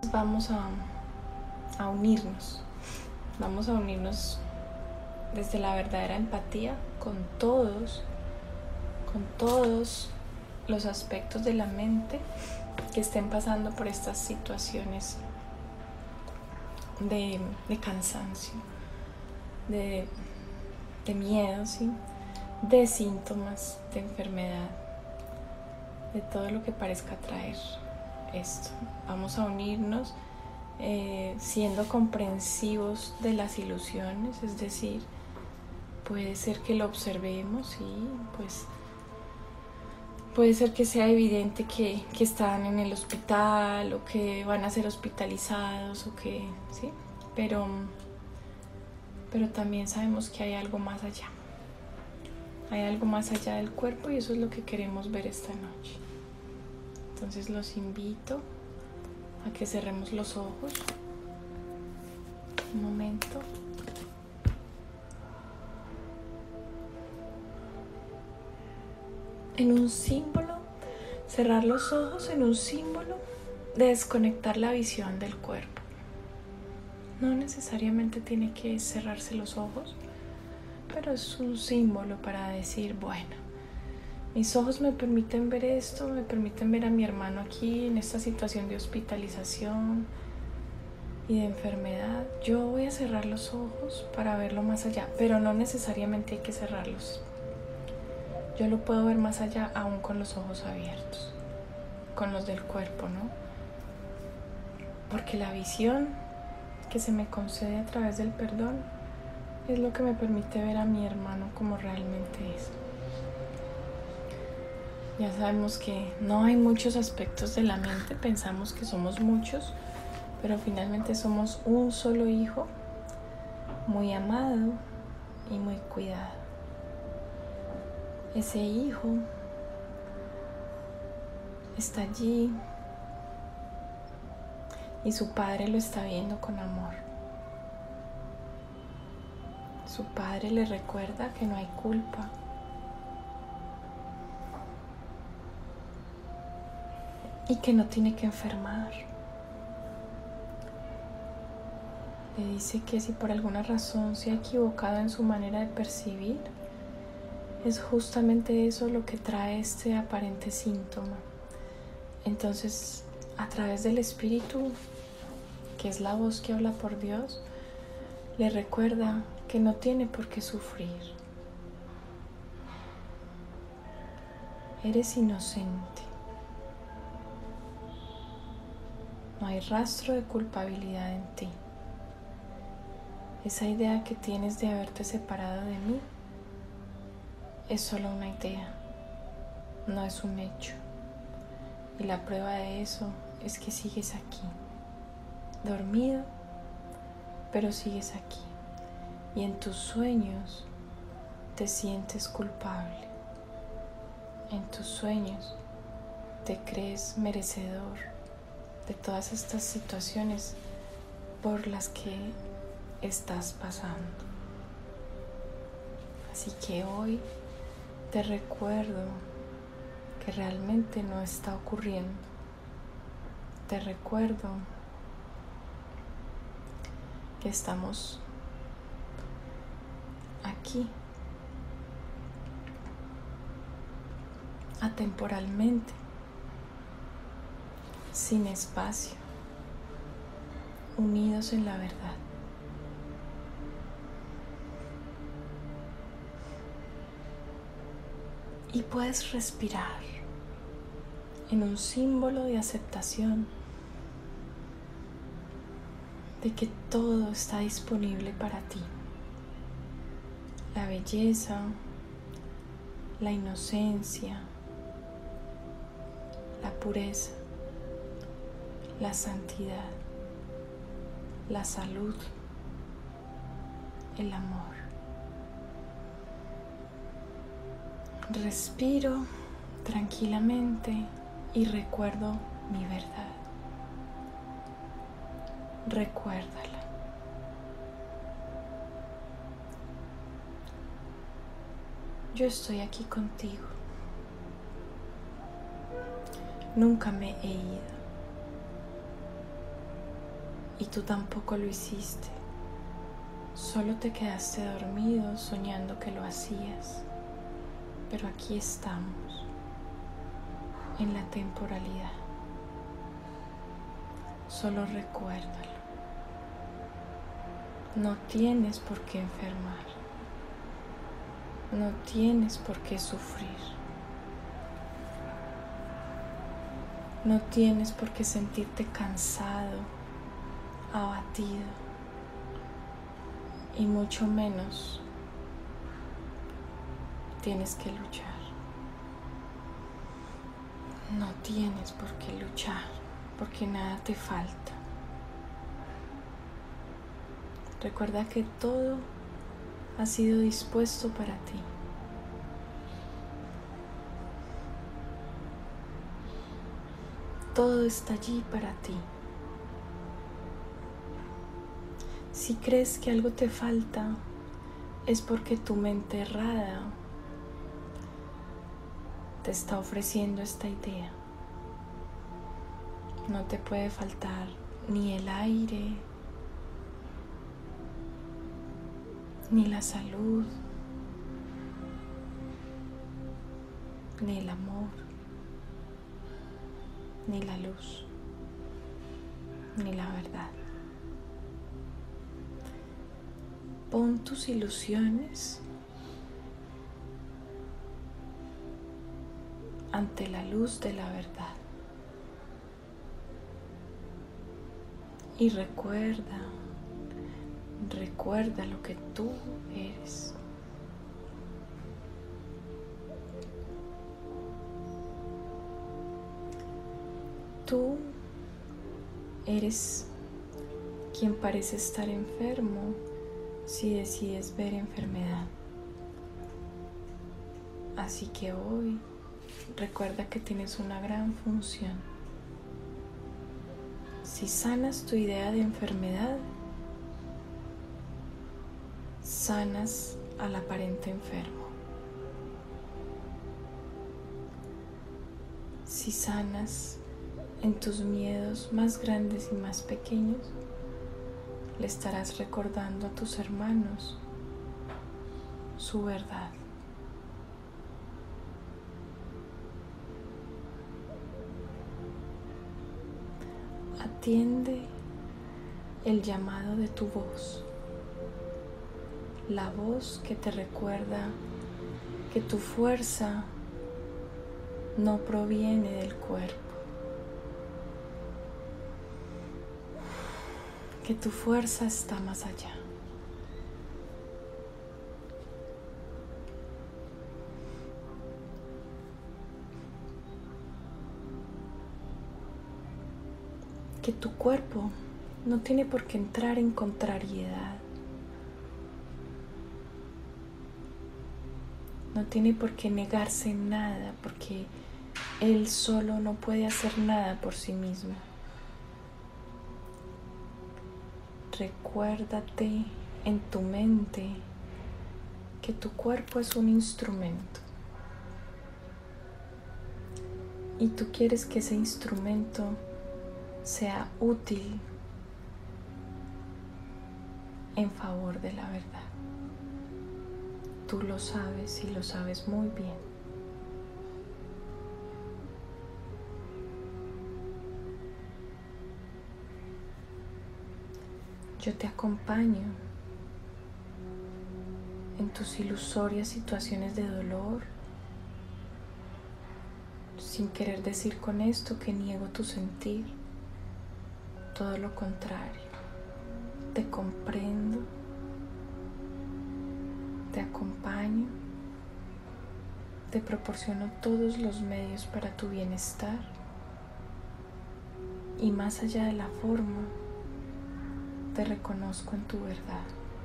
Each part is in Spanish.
Entonces vamos a unirnos. Vamos a unirnos desde la verdadera empatía con todos los aspectos de la mente que estén pasando por estas situaciones de cansancio, de miedo, ¿sí? De síntomas de enfermedad, de todo lo que parezca traer esto. Vamos a unirnos siendo comprensivos de las ilusiones, es decir, puede ser que lo observemos y pues puede ser que sea evidente que están en el hospital o que van a ser hospitalizados o que, ¿sí? Pero también sabemos que hay algo más allá. Hay algo más allá del cuerpo y eso es lo que queremos ver esta noche. Entonces los invito a que cerremos los ojos. Un momento. En un símbolo, cerrar los ojos en un símbolo de desconectar la visión del cuerpo. No necesariamente tiene que cerrarse los ojos, pero es un símbolo para decir, bueno, mis ojos me permiten ver esto, me permiten ver a mi hermano aquí en esta situación de hospitalización y de enfermedad. Yo voy a cerrar los ojos para verlo más allá, pero no necesariamente hay que cerrarlos. Yo lo puedo ver más allá aún con los ojos abiertos, con los del cuerpo, ¿no? Porque la visión que se me concede a través del perdón es lo que me permite ver a mi hermano como realmente es. Ya sabemos que no hay muchos aspectos de la mente, pensamos que somos muchos, pero finalmente somos un solo hijo, muy amado y muy cuidado. Ese hijo está allí y su padre lo está viendo con amor. Su padre le recuerda que no hay culpa. Y que no tiene que enfermar. Le dice que si por alguna razón se ha equivocado en su manera de percibir, es justamente eso lo que trae este aparente síntoma. Entonces, a través del espíritu, que es la voz que habla por Dios, le recuerda que no tiene por qué sufrir. Eres inocente. No hay rastro de culpabilidad en ti. Esa idea que tienes de haberte separado de mí es solo una idea, no es un hecho. Y la prueba de eso es que sigues aquí, dormido, pero sigues aquí. Y en tus sueños te sientes culpable. En tus sueños te crees merecedor de todas estas situaciones por las que estás pasando. Así que hoy te recuerdo que realmente no está ocurriendo. Te recuerdo que estamos aquí atemporalmente, sin espacio, unidos en la verdad. Y puedes respirar en un símbolo de aceptación de que todo está disponible para ti. La belleza, la inocencia, la pureza, la santidad, la salud, el amor. Respiro tranquilamente y recuerdo mi verdad. Recuérdala. Yo estoy aquí contigo. Nunca me he ido. y tú tampoco lo hiciste. Solo te quedaste dormido soñando que lo hacías. Pero aquí estamos, en la temporalidad. Solo recuérdalo. No tienes por qué enfermar. No tienes por qué sufrir. No tienes por qué sentirte cansado, abatido, y mucho menos tienes que luchar. No tienes por qué luchar, porque nada te falta. Recuerda que todo ha sido dispuesto para ti. Todo está allí para ti. Si crees que algo te falta, es porque tu mente errada te está ofreciendo esta idea. No te puede faltar ni el aire, ni la salud, ni el amor, ni la luz, ni la verdad. Pon tus ilusiones ante la luz de la verdad. Y recuerda lo que tú eres. Tú eres quien parece estar enfermo si decides ver enfermedad. Así que hoy recuerda que tienes una gran función. Si sanas tu idea de enfermedad, sanas al aparente enfermo. Si sanas en tus miedos más grandes y más pequeños, le estarás recordando a tus hermanos su verdad. Atiende el llamado de tu voz, la voz que te recuerda que tu fuerza no proviene del cuerpo, que tu fuerza está más allá. Que tu cuerpo no tiene por qué entrar en contrariedad. No tiene por qué negarse nada, porque él solo no puede hacer nada por sí mismo. Recuérdate en tu mente que tu cuerpo es un instrumento. Y tú quieres que ese instrumento sea útil en favor de la verdad. Tú lo sabes y lo sabes muy bien. Yo te acompaño en tus ilusorias situaciones de dolor, sin querer decir con esto que niego tu sentir. Todo lo contrario, te comprendo, te acompaño, te proporciono todos los medios para tu bienestar y más allá de la forma, te reconozco en tu verdad.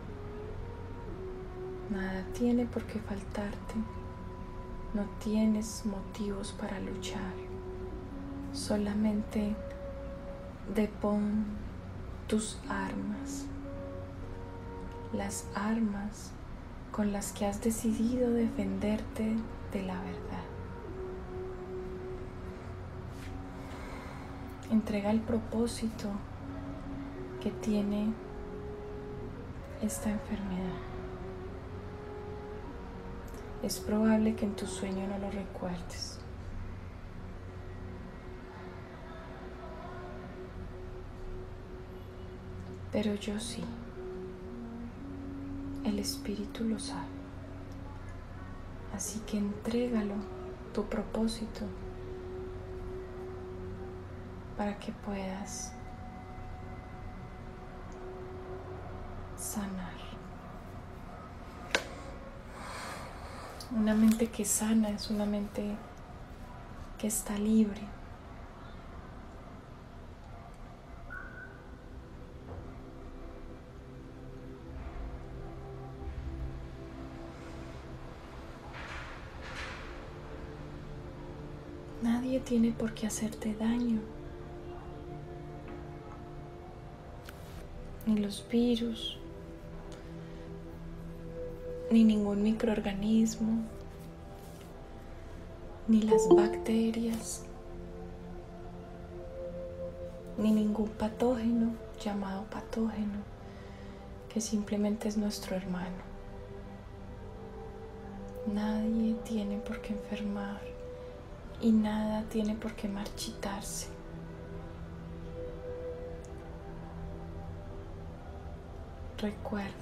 Nada tiene por qué faltarte, no tienes motivos para luchar, solamente depón tus armas, las armas con las que has decidido defenderte de la verdad. Entrega el propósito que tiene esta enfermedad. Es probable que en tu sueño no lo recuerdes. Pero yo sí. El espíritu lo sabe. Así que entrégalo, tu propósito, para que puedas sanar. Una mente que sana es una mente que está libre. Nadie tiene por qué hacerte daño. Ni los virus, ni ningún microorganismo, ni las bacterias, ni ningún patógeno llamado patógeno, que simplemente es nuestro hermano. Nadie tiene por qué enfermar y nada tiene por qué marchitarse. Recuérdalo.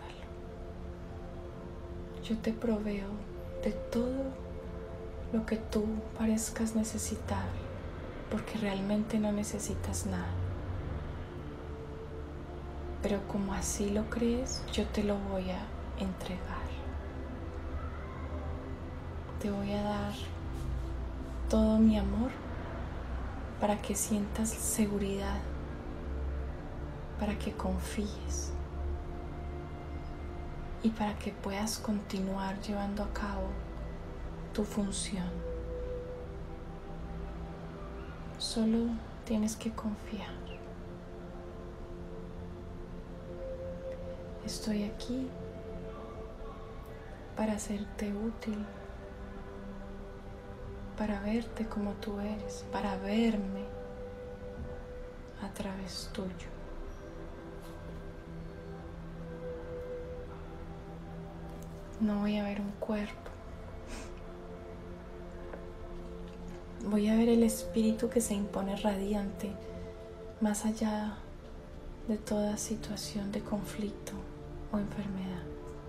Yo te proveo de todo lo que tú parezcas necesitar, porque realmente no necesitas nada. Pero como así lo crees, yo te lo voy a entregar. Te voy a dar todo mi amor para que sientas seguridad, para que confíes y para que puedas continuar llevando a cabo tu función. Solo tienes que confiar. Estoy aquí para hacerte útil, para verte como tú eres, para verme a través tuyo. No voy a ver un cuerpo. Voy a ver el espíritu que se impone radiante, más allá de toda situación de conflicto o enfermedad.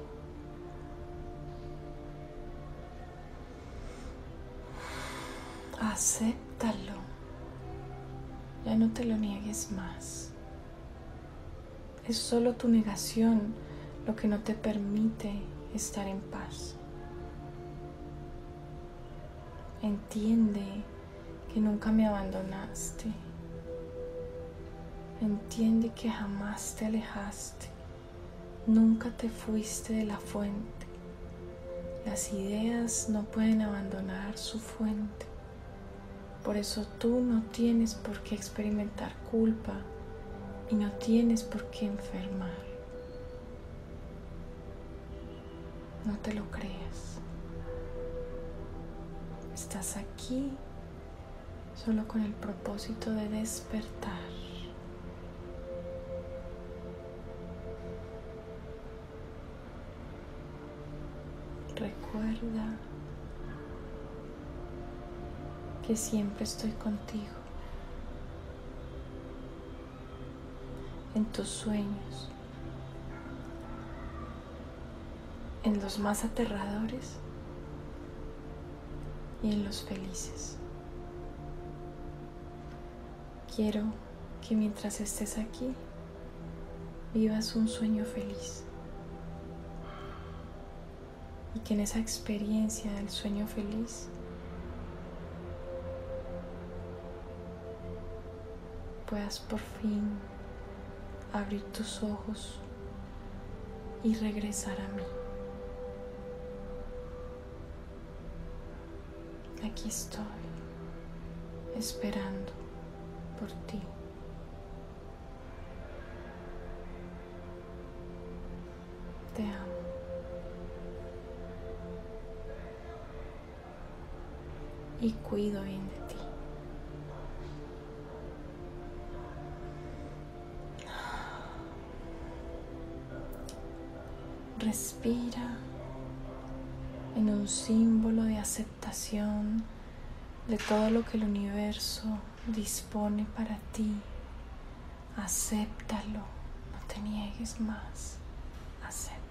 Acéptalo. Ya no te lo niegues más. Es solo tu negación lo que no te permite estar en paz. Entiende que nunca me abandonaste. Entiende que jamás te alejaste. Nunca te fuiste de la fuente. Las ideas no pueden abandonar su fuente. Por eso tú no tienes por qué experimentar culpa y no tienes por qué enfermar. No te lo creas. Estás aquí solo con el propósito de despertar. Recuerda que siempre estoy contigo, en tus sueños, en los más aterradores y en los felices. Quiero que mientras estés aquí, vivas un sueño feliz y que en esa experiencia del sueño feliz puedas por fin abrir tus ojos y regresar a mí. Aquí estoy, esperando por ti. Te amo. Y cuido bien de ti. Respira en un símbolo de aceptación de todo lo que el universo dispone para ti. Acéptalo, no te niegues más, acéptalo.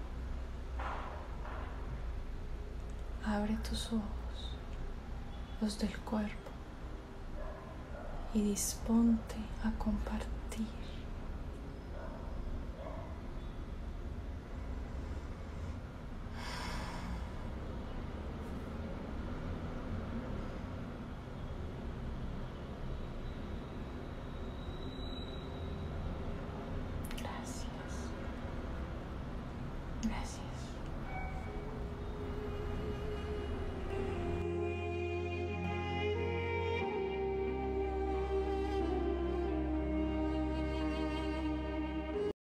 Abre tus ojos, los del cuerpo, y disponte a compartir.